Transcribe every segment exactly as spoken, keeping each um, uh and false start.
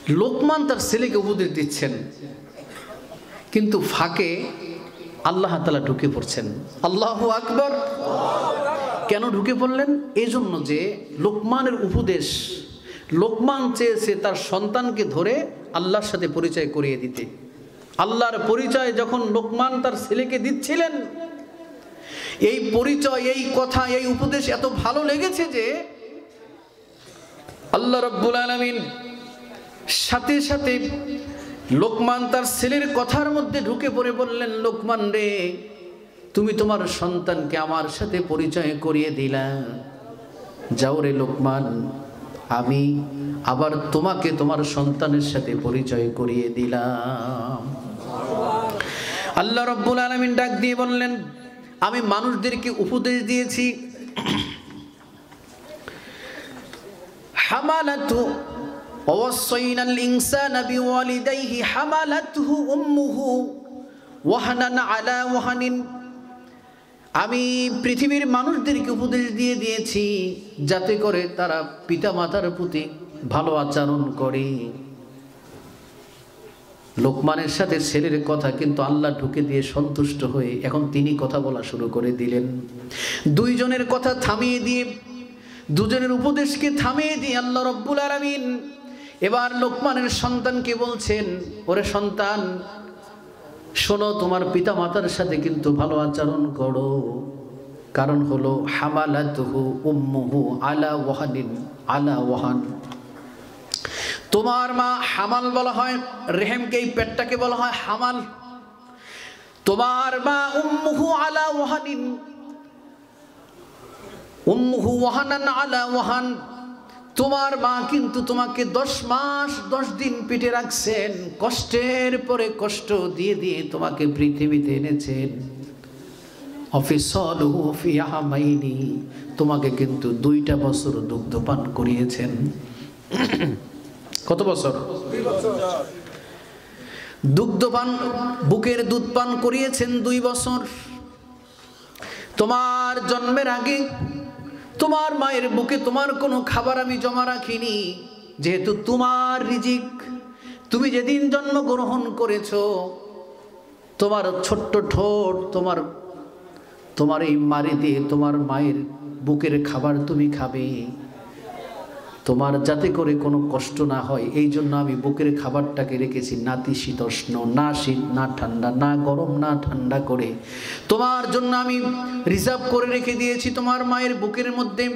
লোকমান তার ছেলেকে উপদেশ দিচ্ছেন, কিন্তু ফাঁকে আল্লাহ তাআলা ঢুকে পড়ছেন। আল্লাহু আকবার। কেন ঢুকে পড়লেন? এই জন্য যে লোকমানের উপদেশ, লোকমান চেয়েছে তার সন্তানকে ধরে আল্লাহর সাথে পরিচয় করিয়ে দিতে। আল্লাহর পরিচয় যখন লোকমান তার ছেলেকে দিচ্ছিলেন, এই পরিচয়, এই কথা, এই উপদেশ এত ভালো লেগেছে যে আল্লাহ রাব্বুল আলামিন সাথে সাথে লোকমান তার ছেলের কথার মধ্যে ঢুকে পড়ে বললেন, লোকমান রে, তুমি তোমার সন্তানকে আমার সাথে পরিচয় করিয়ে দিলা, যাও রে লোকমান, আমি আবার তোমাকে তোমার সন্তানের সাথে পরিচয় করিয়ে দিলাম। আল্লাহ রাব্বুল আলামিন ডাক দিয়ে বললেন, আমি মানুষদেরকে উপদেশ দিয়েছি, হামালাতু ওয়াসাইনাল ইনসানা বিওয়ালিদাইহি হামালাতুহু উম্মুহু ওয়াহানান আলা ওয়াহানিন। আমি পৃথিবীর মানুষদেরকে উপদেশ দিয়ে দিয়েছি যাতে করে তারা পিতামাতার প্রতি ভালো আচরণ করে। লোকমানের সাথে ছেলের কথা কিন্তু আল্লাহ ঢুকে দিয়ে সন্তুষ্ট হয়ে এখন তিনি কথা বলা শুরু করে দিলেন। দুইজনের কথা থামিয়ে দিয়ে, দুজনের উপদেশকে থামিয়ে দিয়ে আল্লাহ রাব্বুল আলামিন এবার লোকমানের সন্তানকে বলছেন, ওরে সন্তান, শোনো, তোমার পিতা মাতার সাথে কিন্তু ভালো আচরণ করো। কারণ হলো হামালাতুহু উম্মুহু আলা ওয়াহানিন আলা ওয়াহান। তোমার মা হামাল বলা হয়, রেহেমকে, এই পেটটাকে বলা হয় হামাল। তোমার মা উম্মুহু আলা ওয়াহানিন, উম্মুহু ওয়াহানান আলা ওয়াহান। তোমার মা কিন্তু তোমাকে দশ মাস দশ দিন পেটে রাখছেন, কষ্টের পরে কষ্ট দিয়ে দিয়ে তোমাকে পৃথিবীতে এনেছেন। অফিসলহু ফি আমাইনি, তোমাকে কিন্তু দুইটা বছর দুগ্ধপান করিয়েছেন। কত বছর? দুগ্ধপান, বুকের দুধ পান করিয়েছেন দুই বছর। তোমার জন্মের আগে তোমার মায়ের বুকে তোমার কোনো খাবার আমি জমা রাখিনি, যেহেতু তোমার রিজিক। তুমি যেদিন জন্মগ্রহণ করেছো, তোমার ছোট্ট ঠোঁট, তোমার তোমার এই মারি দিয়ে তোমার মায়ের বুকের খাবার তুমি খাবে, তোমার যাতে করে কোনো কষ্ট না হয় এই জন্য আমি বুকের খাবারটাকে রেখেছি নাতিশীতোষ্ণ, না শীত না ঠান্ডা, না গরম না ঠান্ডা করে তোমার জন্য আমি রিজার্ভ করে রেখে দিয়েছি তোমার মায়ের বুকের মধ্যে।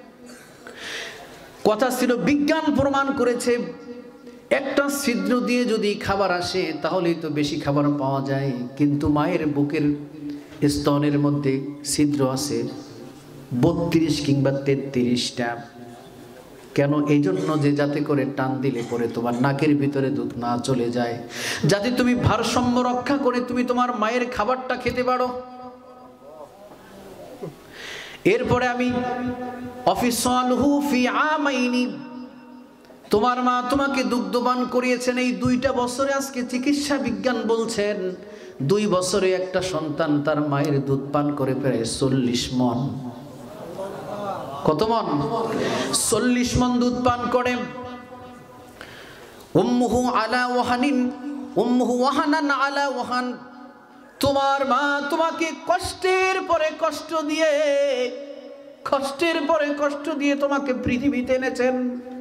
কথা ছিল, বিজ্ঞান প্রমাণ করেছে একটা ছিদ্র দিয়ে যদি খাবার আসে তাহলেই তো বেশি খাবার পাওয়া যায়, কিন্তু মায়ের বুকের স্তনের মধ্যে ছিদ্র আছে বত্রিশ কিংবা তেত্রিশটা। কেন? এই জন্য যে যাতে করে টান দিলে পরে তোমার নাকের ভিতরে দুধ না চলে যায়, যাতে তুমি ভারসাম্য রক্ষা করে তুমি তোমার মায়ের খাবারটা খেতে পারো। এরপরে আমি অফিসলহু ফি আমাইনি, তোমার মা তোমাকে দুগ্ধপান করিয়েছেন এই দুইটা বছরে। আজকে চিকিৎসা বিজ্ঞান বলছেন দুই বছরে একটা সন্তান তার মায়ের দুধ পান করে প্রায় চল্লিশ মন। কত মন? চল্লিশ মন দুধ পান করে। উম্মুহু আলা ওয়াহানিন, উম্মুহু ওয়াহানান আলা ওয়াহান। তোমার মা তোমাকে কষ্টের পরে কষ্ট দিয়ে, কষ্টের পরে কষ্ট দিয়ে তোমাকে পৃথিবীতে এনেছেন।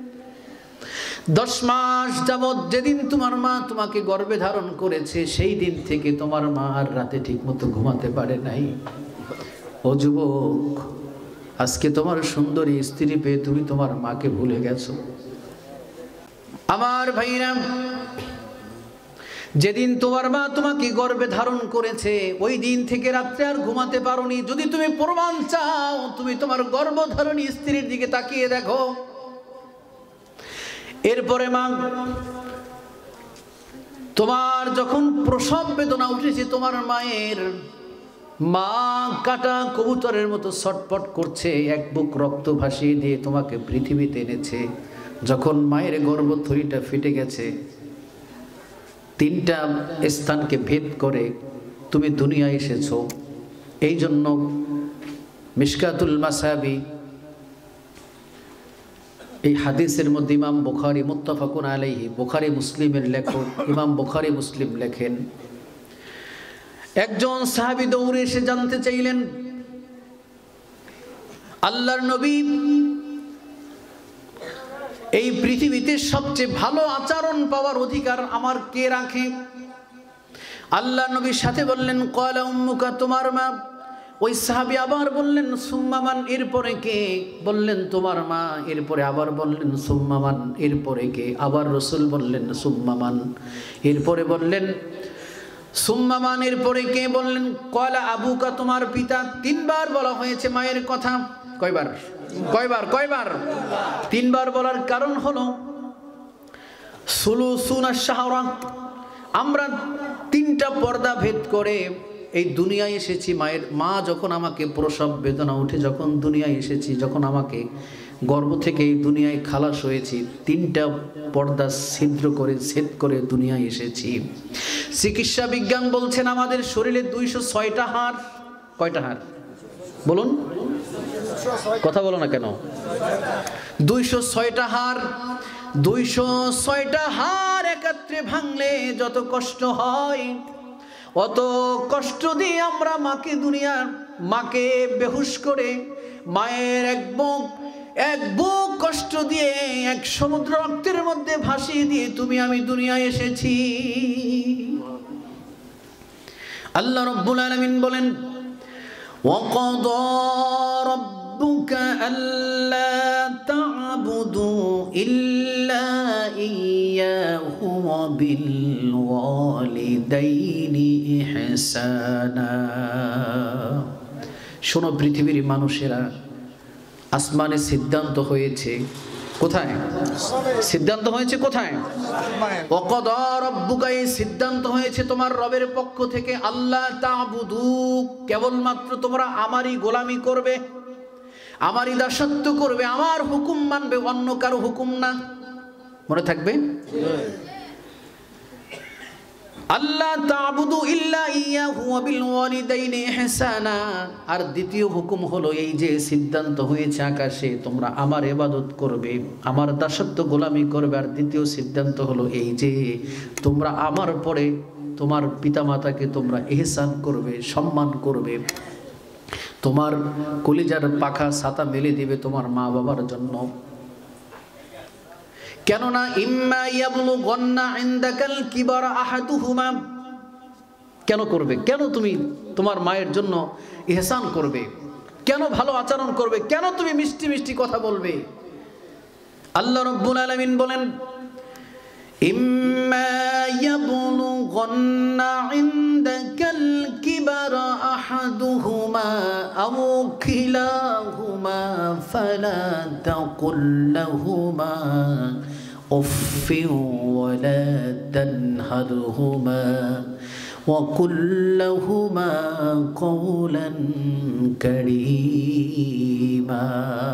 দশ মাস যাবৎ যেদিন তোমার মা তোমাকে গর্ভে ধারণ করেছে সেই দিন থেকে তোমার মা আর রাতে ঠিক মতো ঘুমাতে পারে নাই। ও যুবক, আজকে তোমার সুন্দরী স্ত্রী পেয়ে তুমি তোমার মাকে ভুলে গেছো। আমার ভাইরা, যেদিন তোমার মা তোমাকে গর্ভে ধারণ করেছে ওই দিন থেকে রাত্রে আর ঘুমাতে পারোনি। যদি তুমি প্রমাণ চাও, তুমি তোমার গর্ভধারণী স্ত্রীর দিকে তাকিয়ে দেখো। এরপরে মা তোমার যখন প্রসব বেদনা উঠেছে, তোমার মায়ের মা কাটা কবুতরের মতো ছটপট করছে, এক বুক রক্ত ভাসিয়ে দিয়ে তোমাকে পৃথিবীতে এনেছে। যখন মায়ের গর্ভথলিটা ফেটে গেছে, তিনটা স্থানকে ভেদ করে তুমি দুনিয়ায় এসেছো। এই জন্য মিশকাতুল মাসাবি এই হাদিসের মধ্যে ইমাম বুখারী মুত্তাফাকুন আলাইহি, বুখারী মুসলিমের লেখক ইমাম বুখারী মুসলিম লেখেন, একজন সাহাবী দৌড়ে এসে জানতে চাইলেন, আল্লাহর নবী, এই পৃথিবীতে সবচেয়ে ভালো আচরণ পাওয়ার অধিকার আমার কে রাখে? আল্লাহর নবীর সাথে বললেন, ক্বালা উম্মুকা, তোমার মা। ওই সাহাবী আবার বললেন, সুম্মা মান, এরপরে কে? বললেন তোমার মা। এরপরে আবার বললেন সুম্মা মান, এরপরে কে? আবার রাসূল বললেন সুম্মা মান। এরপরে বললেন সুম্মা মান, এরপরে কে? বললেন ক্বালা আবুকা, তোমার পিতা। তিনবার বলা হয়েছে মায়ের কথা। কয়বার? কয়বার? কয়বার? তিনবার বলার কারণ হলো সুলুসুনা শাহরা, আমরা তিনটা পর্দা ভেদ করে এই দুনিয়ায় এসেছি। মায়ের মা যখন আমাকে প্রসব বেদনা উঠে যখন দুনিয়ায় এসেছি, যখন আমাকে গর্ভ থেকে এই দুনিয়ায় খালাস হয়েছি, তিনটা পর্দা ছিদ্র করে ছেদ করে দুনিয়ায় এসেছি। চিকিৎসা বিজ্ঞান বলছেন আমাদের শরীরে দুইশো ছয়টা হাড়। কয়টা হাড় বলুন? কথা বলো না কেন? দুইশো ছয়টা হাড়। দুইশো ছয়টা হাড় একত্রে ভাঙলে যত কষ্ট হয়, অত কষ্ট দিয়ে আমরা মাকে দুনিয়ার মাকে বেহুশ করে মায়ের এক বুক এক বুক কষ্ট দিয়ে এক সমুদ্র রক্তের মধ্যে ভাসিয়ে দিয়ে তুমি আমি দুনিয়ায় এসেছি। আল্লাহ রাব্বুল আলামিন বলেন, ওয়াকাদা রাব্বুকা আল্লা তা'বুদু ইল্লা ইয়্যাহু ওয়া বিল ওয়ালিদাইনি ইহসানা। শোনো পৃথিবীর মানুষেরা, আসমানে সিদ্ধান্ত হয়েছে। কোথায় সিদ্ধান্ত হয়েছে? কোথায়? ওয়াকাদা রাব্বুকা, এই সিদ্ধান্ত হয়েছে তোমার রবের পক্ষ থেকে, আল্লাহ তা'বুদু, কেবলমাত্র তোমরা আমারই গোলামি করবে, আমারই দাসত্ব করবে, আমার হুকুম মানবে, অন্য কারো হুকুম না। মনে থাকবে? আল্লাহ তা'বুদু ইল্লা ইয়্যাহু ওয়া বিল ওয়ালিদাইনি ইহসানা। আর দ্বিতীয় হুকুম হলো এই যে সিদ্ধান্ত হয়েছে আকাশে, তোমরা আমার ইবাদত করবে, আমার দাসত্ব গোলামি করবে। আর দ্বিতীয় সিদ্ধান্ত হলো এই যে তোমরা আমার পরে তোমার পিতামাতাকে তোমরা ইহসান করবে, সম্মান করবে, তোমার কলিজার পাখা ছাতা মেলে দিবে তোমার মা বাবার জন্য। কেননা ইম্মা ইয়াবলুগান্না ইনদাকাল কিবারা আহাদুহুমা। কেন করবে? কেন তুমি তোমার মায়ের জন্য ইহসান করবে? কেন ভালো আচরণ করবে? কেন তুমি মিষ্টি মিষ্টি কথা বলবে? আল্লাহ রাব্বুল আলামিন বলেন, ইম্মা ইয়াবলুগান্না ইনদাকাল কিবারা আহাদুহুমা আও কিলাহুমা ফালা তাকুল লাহুমা উফফিন ওয়ালা তানহারহুমা ওয়াকুল লাহুমা কওলান কারীমা।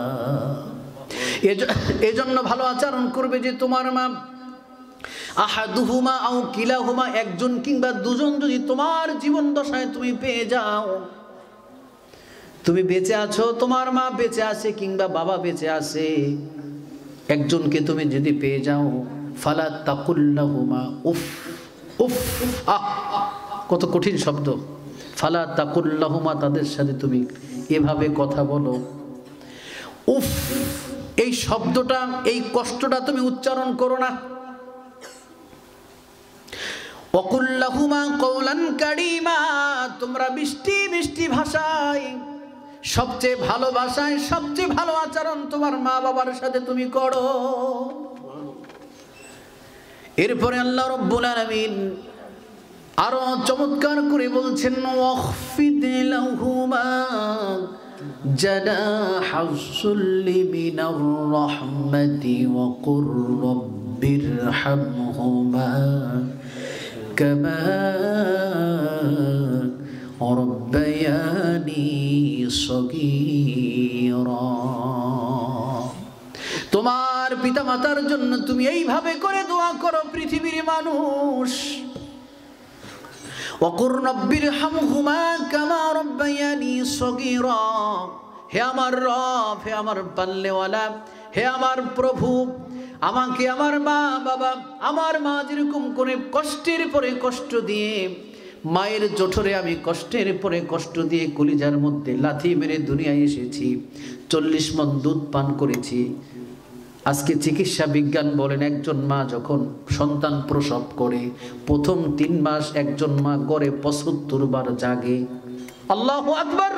এজন্য ভালো আচরণ করবে যে তোমার মা, আহাদুহুমা আও কিলাহুমা, একজন কিংবা দুজন যদি তোমার জীবন দশায় তুমি পেয়ে যাও, তুমি বেঁচে আছো, তোমার মা বেঁচে আছে কিংবা বাবা বেঁচে আছে, একজনকে তুমি যদি পেয়ে যাও, ফালা তাকুল লাহুমা উফ উফ, আহ কত কঠিন শব্দ। ফালা তাকুল লাহুমা, তাদের সাথে তুমি এভাবে কথা বলো। উফ, এই শব্দটা, এই কষ্টটা তুমি উচ্চারণ করো না। ওয়াকুল লাহুমা কওলান কারীমা, তোমরা মিষ্টি মিষ্টি ভাষায়, সবচেয়ে ভালো ভাষায়, সবচেয়ে ভালো আচরণ তোমার মা বাবার সাথে তুমি করো। এরপরে আল্লাহ রাব্বুল আলামিন আরো চমৎকার করে বলছেন, ওয়াখফিদ লাহুমা জানাহাস-সুল্লি মিনার রাহমাতি ওয়া কুর রাব্বিরহামহুমা কামা রাব্বায়ানি সগীরা। তোমার পিতামাতার জন্য তুমি এইভাবে করে দোয়া করো পৃথিবীর মানুষ। ওয়া কুর রাব্বিরহামহুমা কামা রাব্বায়ানি সগীরা। হে আমার রব, হে আমার পাল্লেওয়ালা, হে আমার প্রভু, আমাকে আমার মা বাবা, আমার মা যেরকম করে কষ্টের পরে কষ্ট দিয়ে, মায়ের জঠরে আমি কষ্টের পরে কষ্ট দিয়ে কলিজার মধ্যে লাথি মেরে দুনিয়ায় এসেছি, চল্লিশ মণ দুধ পান করেছি। আজকে চিকিৎসা বিজ্ঞান বলেন, একজন মা যখন সন্তান প্রসব করে প্রথম তিন মাস একজন মা গড়ে পঁচাত্তর বার জাগে। আল্লাহু আকবার।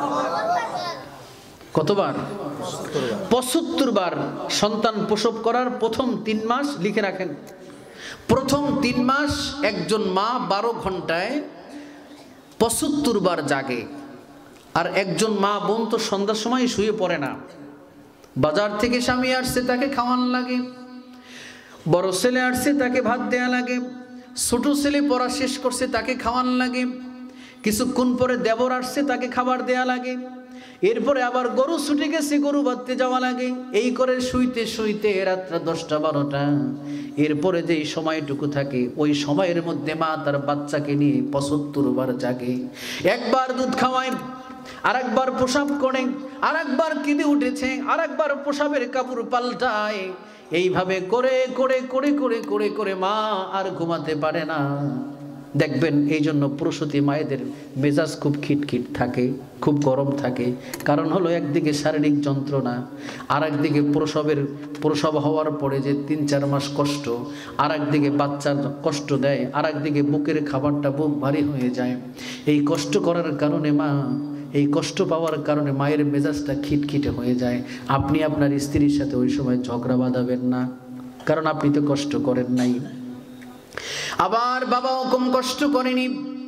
কতবার? পঁচাত্তর বার সন্তান প্রসব করার প্রথম তিন মাস। লিখে রাখেন, প্রথম তিন মাস একজন মা বারো ঘন্টায় পঁচাত্তর বার জাগে। আর একজন মা বোন তো সন্ধ্যার সময় শুয়ে পড়ে না, বাজার থেকে স্বামী আসছে তাকে খাওয়ান লাগে, বড় ছেলে আসছে তাকে ভাত দেয়া লাগে, ছোট ছেলে পড়া শেষ করছে তাকে খাওয়ান লাগে, কিছুক্ষণ পরে দেবর আসছে তাকে খাবার দেয়া লাগে, এরপরে আবার গরু ছুটে গেছে গরু বাঁধতে যাওয়া লাগে। এই করে শুইতে শুইতে রাত্রা দশটা বারোটা। এরপরে যেই সময়টুকু থাকে ওই সময়ের মধ্যে মা তার বাচ্চাকে নিয়ে পঁচাত্তর বার জাগে। একবার দুধ খাওয়ায়, আর একবার প্রসাব করে, আর একবার কেঁদে উঠেছে, আর একবার প্রসাবের কাপড় পাল্টায়। এইভাবে করে করে করে করে করে করে মা আর ঘুমাতে পারে না। দেখবেন এই জন্য প্রসূতি মায়েদের মেজাজ খুব খিটখিট থাকে, খুব গরম থাকে। কারণ হলো একদিকে শারীরিক যন্ত্রণা, আর একদিকে প্রসবের প্রসব হওয়ার পরে যে তিন চার মাস কষ্ট, আর একদিকে বাচ্চার কষ্ট দেয়, আর একদিকে বুকের খাবারটা বুক ভারী হয়ে যায়। এই কষ্ট করার কারণে মা, এই কষ্ট পাওয়ার কারণে মায়ের মেজাজটা খিটখিটে হয়ে যায়। আপনি আপনার স্ত্রীর সাথে ওই সময় ঝগড়া বাঁধাবেন না, কারণ আপনি তো কষ্ট করেন নাই। আবার বাবাও কম কষ্ট করেনি,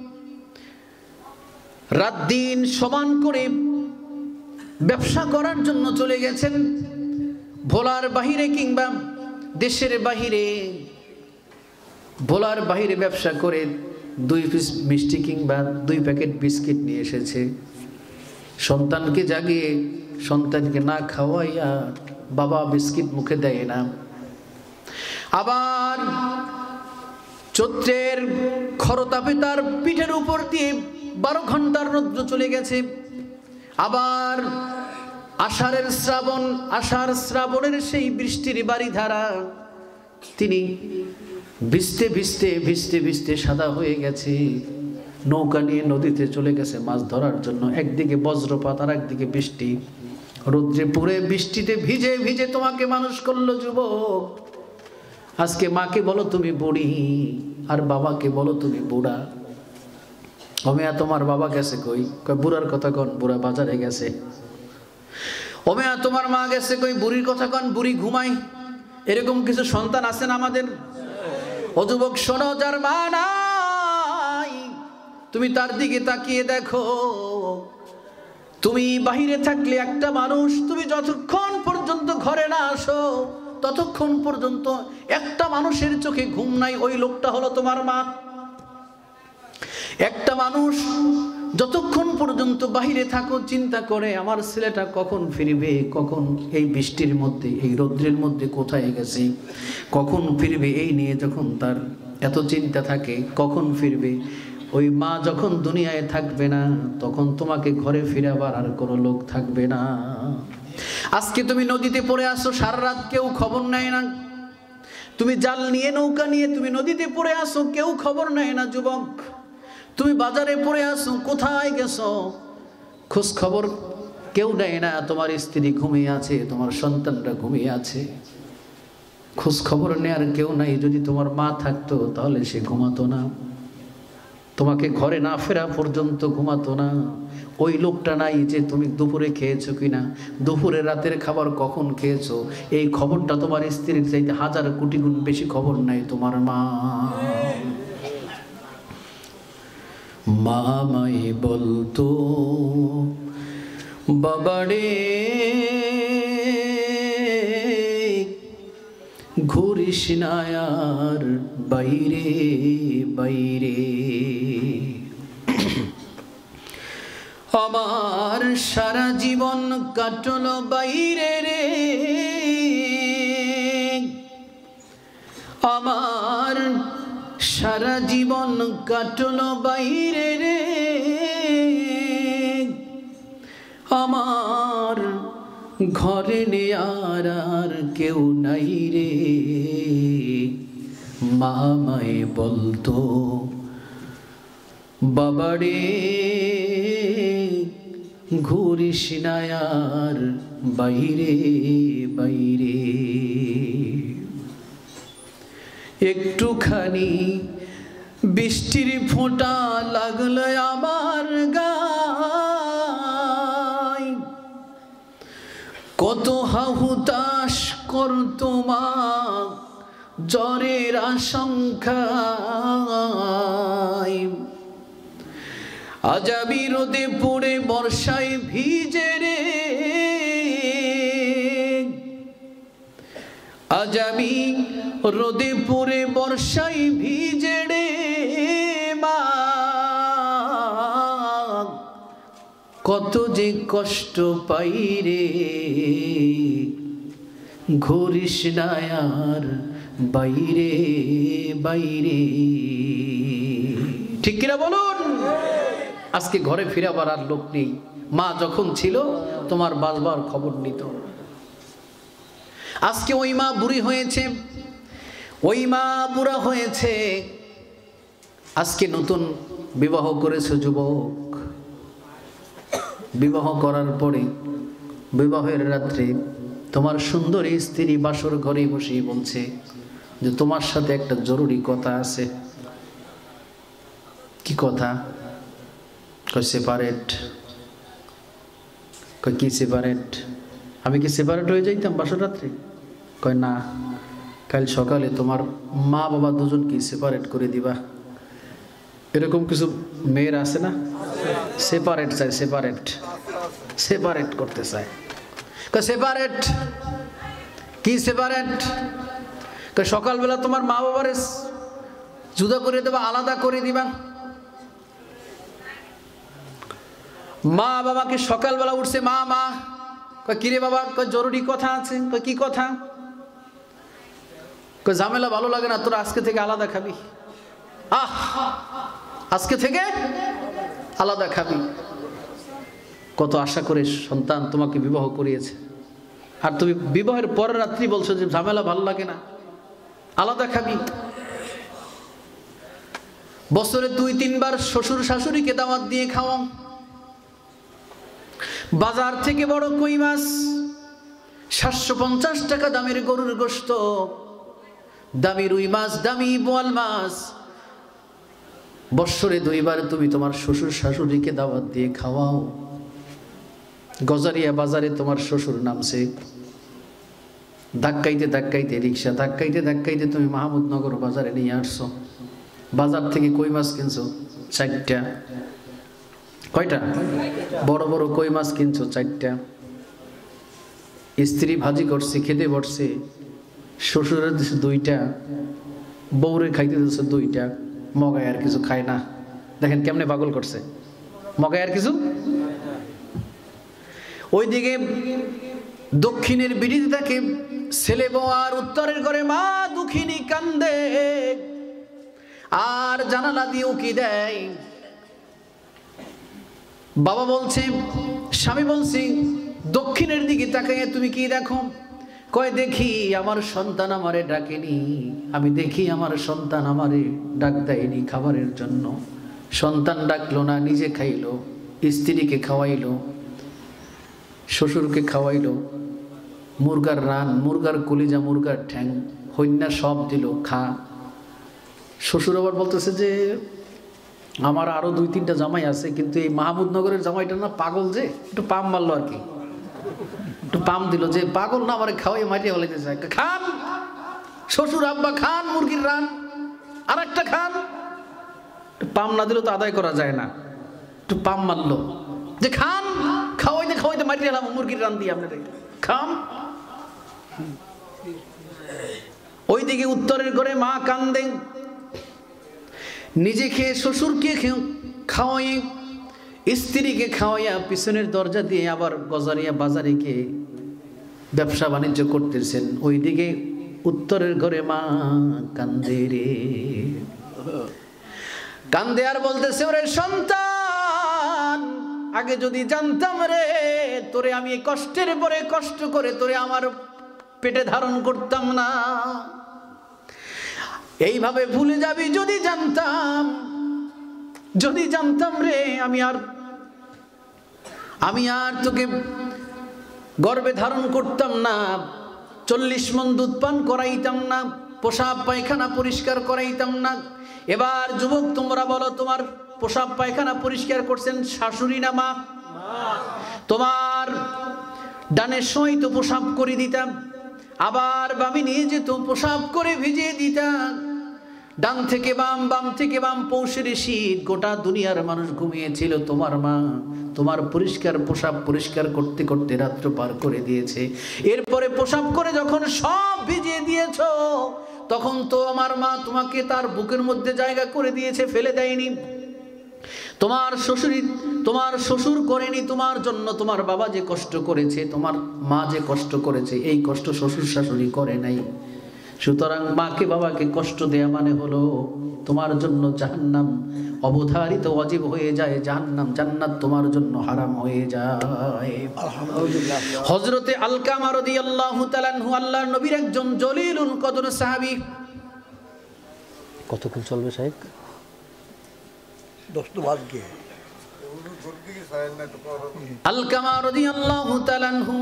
রাত দিন সমান করে ব্যবসা করার জন্য চলে গেছেন ভোলার বাহিরে কিংবা দেশের বাহিরে। ভোলার বাহিরে ব্যবসা করে দুই পিস মিষ্টি কিংবা দুই প্যাকেট বিস্কিট নিয়ে এসেছে। সন্তানকে জাগিয়ে সন্তানকে না খাওয়াইয়া বাবা বিস্কিট মুখে দেয় না। আবার চৈত্রের খরতাপে তার পিঠের উপর দিয়ে বারো ঘন্টার রৌদ্র চলে গেছে। আবার আষাঢ়ের শ্রাবণ, আষাঢ় শ্রাবণের সেই বৃষ্টির বাড়ি ধারা, তিনি ভিজতে ভিজতে ভিজতে ভিজতে সাদা হয়ে গেছে। নৌকা নিয়ে নদীতে চলে গেছে মাছ ধরার জন্য। একদিকে বজ্রপাত আর একদিকে বৃষ্টি, রৌদ্রে পুড়ে বৃষ্টিতে ভিজে ভিজে তোমাকে মানুষ করলো যুবক। আজকে মাকে বলো তুমি বুড়ি, আর বাবাকে বলো তুমি বুড়া। ওমেয়া তোমার বাবা গেছে কই? কই বুড়ার কথা কন, বুড়া বাজারে গেছে। ওমেয়া তোমার মা গেছে কই? বুড়ির কথা কন, বুড়ি ঘুমাই। এরকম কিছু সন্তান আছেন আমাদের। ও যুবক শোনো, যার মা নাই তুমি তার দিকে তাকিয়ে দেখো। তুমি বাহিরে থাকলে একটা মানুষ, তুমি যতক্ষণ পর্যন্ত ঘরে না আসো ততক্ষণ পর্যন্ত একটা মানুষের চোখে ঘুম নাই, ওই লোকটা হলো তোমার মা। একটা মানুষ যতক্ষণ পর্যন্ত বাহিরে থাকো চিন্তা করে আমার ছেলেটা কখন ফিরবে, কখন এই বৃষ্টির মধ্যে এই রৌদ্রের মধ্যে কোথায় গেছে, কখন ফিরবে, এই নিয়ে যখন তার এত চিন্তা থাকে কখন ফিরবে। ওই মা যখন দুনিয়ায় থাকবে না তখন তোমাকে ঘরে ফিরাবার আর কোনো লোক থাকবে না। আজকে তুমি নদীতে পড়ে আসো, সারা রাত কেউ খবর নেয় না। তুমি জাল নিয়ে নৌকা নিয়ে তুমি নদীতে পড়ে আসো, কেউ খবর নেয় না যুবক। তুমি বাজারে পড়ে আসো, কোথায় গেছো খোঁজ খবর কেউ নেয় না। তোমার স্ত্রী ঘুমিয়ে আছে, তোমার সন্তানরা ঘুমিয়ে আছে, খোঁজ খবর নেয়ার কেউ নাই। যদি তোমার মা থাকতো তাহলে সে ঘুমাতো না, তোমাকে ঘরে না ফেরা পর্যন্ত ঘুমাতো না। ওই লোকটা নাই যে তুমি দুপুরে খেয়েছো কিনা, দুপুরে রাতের খাবার কখন খেয়েছো, এই খবরটা তোমার স্ত্রীর চাইতে হাজার কোটি গুণ বেশি খবর নাই তোমার মা। মামাই বলতো বাবারে ঘুরিস না আর বাইরে বাইরে, আমার সারা জীবন কাটলো বাইরে রে, আমার সারা জীবন কাটলো বাইরে রে, আমার ঘরে নেয়ার আর কেউ নাই রে। মা মায়ে বলতো বাবারে ঘুরিস না আর বাইরে বাইরে। একটুখানি বৃষ্টির ফোঁটা লাগলো আমার গায়, কত হাহুতাশ করতো মা জ্বরের আশঙ্কায়। আজ আমি রোদে পড়ে বর্ষায় ভিজে রে, আজ আমি রোদে পড়ে বর্ষায় ভিজে রে মা, কত যে কষ্ট পাই রে। ঘুরিস না আর বাইরে বাইরে। ঠিক কিনা বলুন? আজকে ঘরে ফিরাবার আর লোক নেই। মা যখন ছিল তোমার বাসবার খবর নিত। আজকে ওই মা বুড়ি হয়েছে, ওই মা বুড়া হয়েছে। আজকে নতুন বিবাহ করেছে যুবক, বিবাহ করার পরে বিবাহের রাত্রে তোমার সুন্দরী স্ত্রী বাসর ঘরে বসে বলছে যে তোমার সাথে একটা জরুরি কথা আছে। কি কথা? কই সেপারেট। কই কি সেপারেট? আমি কি সেপারেট হয়ে যাইতাম বাসর রাত্রে? কয় না, কাল সকালে তোমার মা বাবা দুজনকে সেপারেট করে দিবা। এরকম কিছু মেয়ের আছে না, সেপারেট চায়, সেপারেট সেপারেট করতে চায়। কয় সেপারেট কি সেপারেট? কয় সকালবেলা তোমার মা বাবারে জুদা করে দেবা, আলাদা করে দিবা। মা বাবাকে সকালবেলা উঠছে মা মা, কয় কিরে বাবা? কয় জরুরি কথা আছে। কয় কি কথা? কয় ঝামেলা ভালো লাগে না, তোরা আজকে থেকে আলাদা খাবি। আহ, আজকে থেকে আলাদা খাবি। কত আশা করে সন্তান তোমাকে বিবাহ করিয়েছে, আর তুমি বিবাহের পরের রাত্রি বলছো যে ঝামেলা ভালো লাগে না, আলাদা খাবি। বছরে দুই তিনবার শ্বশুর শাশুড়িকে দাওয়াত দিয়ে খাওয়াও। বাজার থেকে বড় কই মাছ, সাতশো পঞ্চাশ টাকা দামের গরুর গোশত, দামি রুই মাছ, দামি বোয়াল মাছ, বৎসরে দুইবার তুমি তোমার শ্বশুর শাশুড়িকে দাওয়াত দিয়ে খাওয়াও। গজারিয়া বাজারে তোমার শ্বশুর নামছে, ধাক্কাইতে ধাক্কাইতে রিক্সা ধাক্কাইতে ধাক্কাইতে তুমি মাহমুদনগর বাজারে নিয়ে আসছো। বাজার থেকে কই মাছ কিনছো চারটা। কয়টা? বড় বড় কই মাছ কিনছো চারটা। স্ত্রী ভাজি করছে, খেতে বসছে, শ্বশুরের দিচ্ছে দুইটা, বউরে খাইতে দিচ্ছে দুইটা। মগায় আর কিছু খায় না। দেখেন কেমনে পাগল করছে, মগায় আর কিছু। ওইদিকে দক্ষিণের বিড়িতে থাকে ছেলে বউ, আর উত্তরের ঘরে মা দুঃখিনী কান্দে, আর জানালা দিয়ে উকি দেয়। বাবা বলছে, স্বামী বলছি, দক্ষিণের দিকে তাকাইয়া তুমি কি দেখো? কয় দেখি আমার সন্তান আমারে ডাকেনি, আমি দেখি আমার সন্তান আমারে ডাক দেয়নি খাবারের জন্য। সন্তান ডাকলো না, নিজে খাইলো, স্ত্রীকে খাওয়াইলো, শ্বশুরকে খাওয়াইলো। মুরগার রান, মুরগার কলিজা, মুরগার ঠ্যাং, হইন্না সব দিল, খা। শ্বশুর আবার বলতেছে যে আমার আরো দুই তিনটা জামাই আছে, কিন্তু এই মাহমুদনগরের জামাইটা না পাগল, যে একটু পাম মারলো আর কি, একটু পাম দিল, যে পাগল না আমার খাওয়াই মাটিয়ে বলাইতে চায়। খান শ্বশুর আব্বা, খান মুরগির রান, আর একটা খান। পাম না দিল তো আদায় করা যায় না, একটু পাম মারলো যে খান, খাওয়াইতে খাওয়াইতে মাটিয়ে এলাম মুরগির রান দিয়ে আপনাদের খান। ওইদিকে উত্তরের ঘরে মা কান্দে, নিজে খেয়ে শ্বশুরকে খাওয়াই, স্ত্রীকে খাওয়াইয়া পিছনের দরজা দিয়ে আবার গজারিয়া বাজারে গিয়ে ব্যবসা বাণিজ্য করতেছেন। ওইদিকে উত্তরের ঘরে মা কান্দে রে, কান্দে আর বলতেছে, ওরে সন্তান আগে যদি জানতাম রে তোরে আমি কষ্টের পরে কষ্ট করে তোরে আমার পেটে ধারণ করতাম না। এইভাবে ভুলে যাবি যদি জানতাম, যদি জানতাম রে আমি আর আমি আর তোকে গর্ভে ধারণ করতাম না, চল্লিশ মণ দুধ পান করাইতাম না, পোশাক পায়খানা পরিষ্কার করাইতাম না। এবার যুবক তোমরা বলো, তোমার পোশাক পায়খানা পরিষ্কার করছেন শাশুড়ি না মা? তোমার ডানের সময় তো পোশাক করে দিতাম, আবার বামে নিয়ে যেত পোশাক করে ভিজিয়ে দিতাম। ডান থেকে বাম, বাম থেকে বাম, পৌষের শীত, গোটা দুনিয়ার মানুষ ঘুমিয়েছিল, তোমার মা তোমার পরিষ্কার পোশাক পরিষ্কার করতে করতে রাত্র পার করে দিয়েছে। এরপরে পোশাক করে যখন সব ভিজিয়ে দিয়েছ, তখন তো আমার মা তোমাকে তার বুকের মধ্যে জায়গা করে দিয়েছে, ফেলে দেয়নি। তোমার শ্বশুরি তোমার শ্বশুর করেনি তোমার জন্য, তোমার বাবা যে কষ্ট করেছে, তোমার মা যে কষ্ট করেছে, এই কষ্ট শ্বশুর শাশুড়ি করে নাই। সুতরাং মাকে বাবাকে কষ্ট দেয়া মানে হলো তোমার জন্য জাহান্নাম অবধারিত ওয়াজিব হয়ে যায়, জাহান্নাম জান্নাত তোমার জন্য হারাম হয়ে যায়। আলহামদুলিল্লাহ। হযরতে আলকামা রাদিয়াল্লাহু তাআলা আনহু আল্লাহর নবীর একজন জলিলুল কদর সাহাবী। কতক্ষণ চলবে সাহেব? দশ তো বাদ গিয়ে। আলকামা রাদিয়াল্লাহু তাআলা আনহু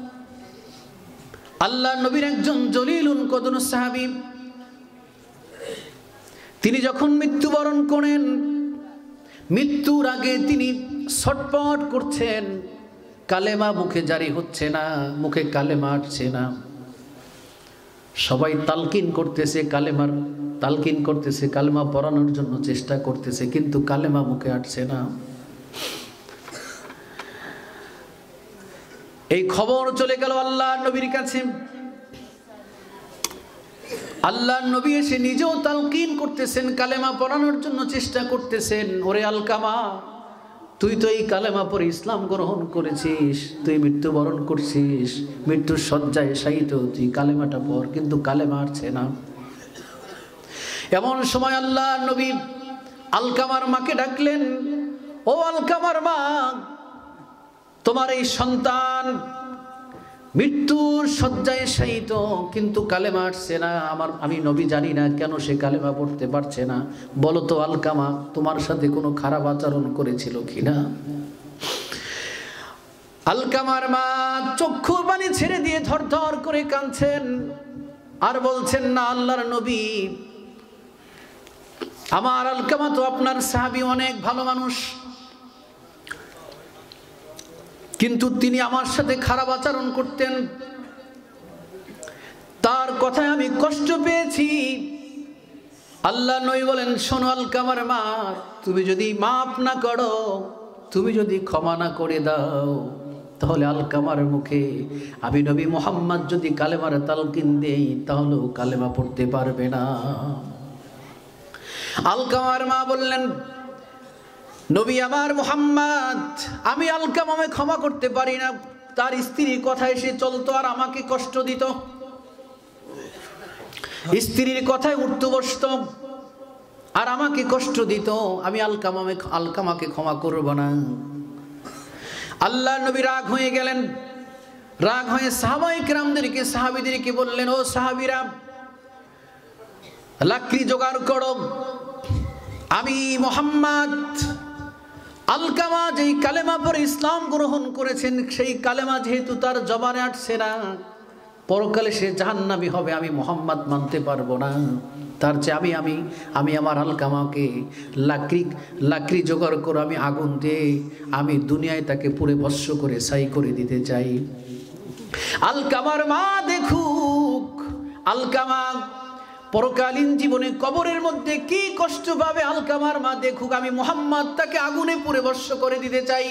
আল্লাহর নবীর একজন জলিলুল কদর সাহাবী। তিনি যখন মৃত্যুবরণ করেন, মৃত্যুর আগে তিনি ছটপট করছেন, কালেমা মুখে জারি হচ্ছে না, মুখে কালেমা আসছে না। সবাই তালকিন করতেছে, কালেমার তালকিন করতেছে, কালেমা পড়ানোর জন্য চেষ্টা করতেছে, কিন্তু কালেমা মুখে আসছে না। এই খবর চলে গেল আল্লাহর নবীর কাছে। আল্লাহর নবী এসে নিজেও তালকিন করতেছেন, কালেমা পড়ানোর জন্য চেষ্টা করতেছেন। ওরে আলকামা, তুই তো এই কালেমা পড়ে ইসলাম গ্রহণ করেছিস, তুই মৃত্যুবরণ করছিস, মৃত্যুর শয্যায় শায়িত, তুই কালেমাটা পড়, কিন্তু কালেমা আসছে না। এমন সময় আল্লাহর নবী আলকামার মাকে ডাকলেন, ও আলকামার মা, তোমার এই সন্তান মৃত্যুর শয্যায় শায়িত, কিন্তু কালেমা আসছে না। আমার আমি নবী জানি না কেন সে কালেমা পড়তে পারছে না। বলো তো আলকামা, তোমার সাথে কোনো খারাপ আচরণ করেছিল কিনা? আলকামার মা চক্ষুর পানি ছেড়ে দিয়ে থরথর করে কাঁদছেন আর বলছেন, না আল্লাহর নবী, আমার আলকামা তো আপনার সাহাবী, অনেক ভালো মানুষ, কিন্তু তিনি আমার সাথে খারাপ আচরণ করতেন, তার কথায় আমি কষ্ট পেয়েছি। আল্লাহ নবী বলেন, শোনো আলকামার মা, তুমি যদি মাফ না করো, তুমি যদি ক্ষমা না করে দাও, তাহলে আলকামার মুখে আমি নবী মুহাম্মদ যদি কালেমার তালকিন দেই, তাহলেও কালেমা পড়তে পারবে না। আলকামার মা বললেন, নবী আমার মুহাম্মদ, আমি আলকামাকে ক্ষমা করতে পারি না। তার স্ত্রীর কথায় সে চলতো আর আমাকে কষ্ট দিত, স্ত্রীর কথায় উঠতে বসত আর আমাকে কষ্ট দিত, আমি আলকামাকে আলকামাকে ক্ষমা করব না। আল্লাহর নবী রাগ হয়ে গেলেন। রাগ হয়ে সাহাবায়ে কেরামদেরকে সাহাবীদেরকে বললেন, ও সাহাবীরা, লাকড়ি জোগাড় করো, আমি মুহাম্মদ আলকামা যেই কালেমা পরে ইসলাম গ্রহণ করেছেন, সেই কালেমা যেহেতু তার জবানে আসছে না, পরকালে সে জাহান্নামী হবে, আমি মুহাম্মদ মানতে পারবো না। তার চেয়ে আমি আমি আমি আমার আলকামাকে লাকড়ি লাকড়ি জোগাড় করে আমি আগুন দিয়ে আমি দুনিয়ায় তাকে পুড়ে ভস্ম করে ছাই করে দিতে চাই। আলকামার মা দেখুক আলকামা পরকালীন জীবনে কবরের মধ্যে কি কষ্ট পাবে, আলকামার মা দেখুক, আমি মুহাম্মদ তাকে আগুনে পুড়ে ভস্ম করে দিতে চাই।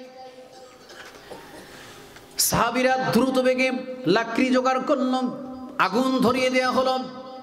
সাহাবীরা দ্রুত বেগে লাকড়ি জোগাড় করল, আগুন ধরিয়ে দেয়া হলো।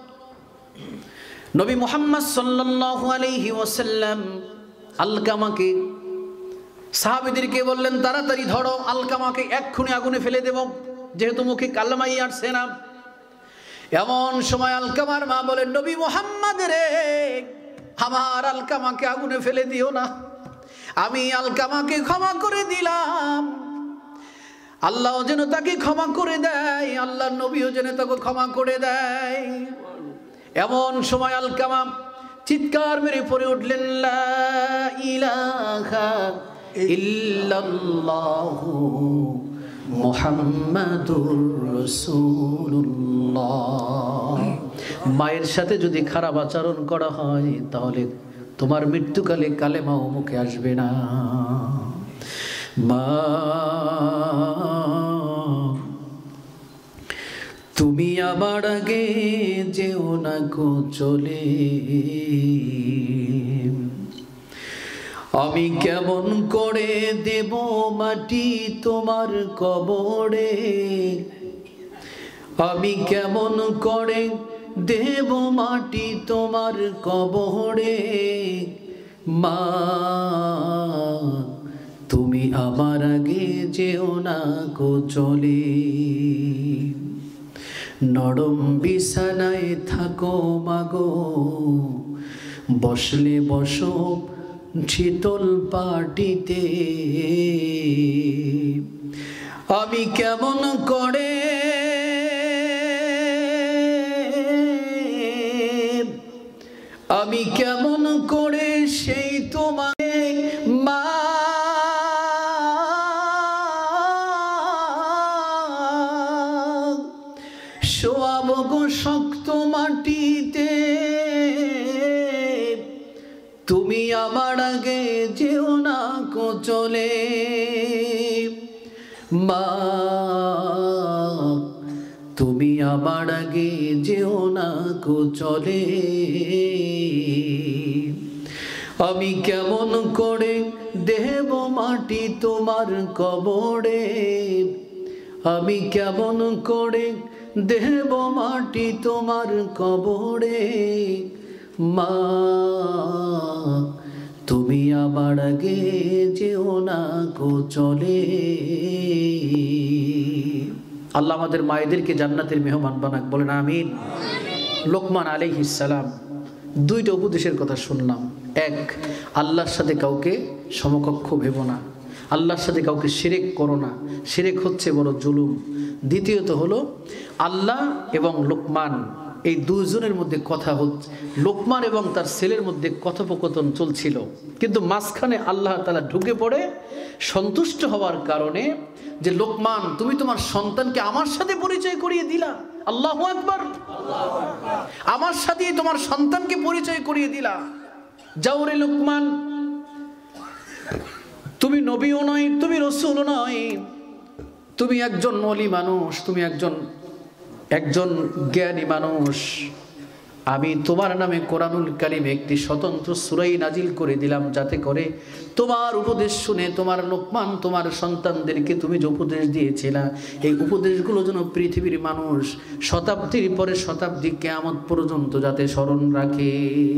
নবী মুহাম্মদ সাল্লাল্লাহু আলাইহি ওয়াসাল্লাম আলকামাকে সাহাবীদেরকে বললেন, তাড়াতাড়ি ধরো, আলকামাকে এক্ষুনি আগুনে ফেলে দেব, যেহেতু মুখে কালেমাই আসছে না। এমন সময় আলকামার মা বলেন, নবী মুহাম্মদ রে, আমার আলকামাকে আগুনে ফেলে দিও না, আমি আলকামাকে ক্ষমা করে দিলাম, আল্লাহ যেন তাকে ক্ষমা করে দেয়, আল্লাহর নবীও যেন তাকে ক্ষমা করে দেয়। এমন সময় আলকামা চিৎকার মেরে পড়ে উঠলেন, লা ইলাহা ইল্লাল্লাহু মুহাম্মাদুর রাসূলুল্লাহ। মায়ের সাথে যদি খারাপ আচরণ করা হয় তাহলে তোমার মৃত্যুকালে কালেমাও মুখে আসবে না। মা তুমি আমার আগে যেও না কো চলে, আমি কেমন করে দেব মাটি তোমার কবরে, আমি কেমন করে দেব মাটি তোমার কবরে। মা তুমি আমার আগে যেও না কো চলে, নরম বিছানায় থাকো মাগো, বসলে বসো শীতল পাটিতে, আমি কেমন করে আমি কেমন করে সেই তোমাকে মা শোয়াবো গো শক্ত মাটিতে, তুমি আমার আগে যেও না কো চলে। মা তুমি আমার আগে যেও না কো চলে, আমি কেমন করে দেব মাটি তোমার কবরে, আমি কেমন করে দেব মাটি তোমার কবরে। মা তুমি আমার আগে যেও না কো চলে। আল্লাহ আমাদের মায়েদেরকে জান্নাতের মেহমান বানাক, বলেন আমিন। লোকমান আলাইহিস সালাম দুইটা উপদেশের কথা শুনলাম। এক, আল্লাহর সাথে কাউকে সমকক্ষ ভেবো না, আল্লাহর সাথে কাউকে শিরক করো না, শিরক হচ্ছে বড় জুলুম। দ্বিতীয়ত হলো আল্লাহ এবং লোকমান এই দুইজনের মধ্যে কথা হচ্ছে, লোকমান এবং তার ছেলের মধ্যে কথোপকথন চলছিল, কিন্তু মাঝখানে আল্লাহ তাআলা ঢুকে পড়ে সন্তুষ্ট হওয়ার কারণে যে লোকমান তুমি তোমার সন্তানকে আমার সাথে পরিচয় করিয়ে দিলা। আল্লাহু আকবার, আমার সাথে তোমার সন্তানকে পরিচয় করিয়ে দিলা। যাও রে লোকমান, তুমি নবীও নয়, তুমি রাসূলও নয়, তুমি একজন ওলি মানুষ, তুমি একজন একজন জ্ঞানী মানুষ। আমি তোমার নামে কোরআনুল কারীমে একটি স্বতন্ত্র সূরা নাজিল করে দিলাম, যাতে করে তোমার উপদেশ শুনে তোমার লোকমান তোমার সন্তানদেরকে তুমি যে উপদেশ দিয়েছিলা এই উপদেশগুলো যেন পৃথিবীর মানুষ শতাব্দীর পরে শতাব্দী কিয়ামত পর্যন্ত যাতে স্মরণ রাখে।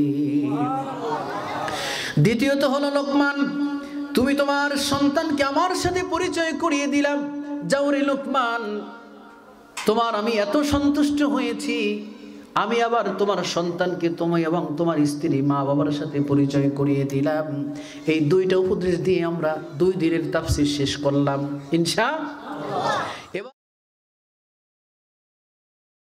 দ্বিতীয়ত হলো লোকমান, তুমি তোমার সন্তানকে আমার সাথে পরিচয় করিয়ে দিলাম। যাও রে লোকমান, তোমার আমি এত সন্তুষ্ট হয়েছি, আমি আবার তোমার সন্তানকে তুমি এবং তোমার স্ত্রী মা বাবার সাথে পরিচয় করিয়ে দিলাম। এই দুইটা উপদেশ দিয়ে আমরা দুই দিনের তাফসীর শেষ করলাম ইনশাআল্লাহ।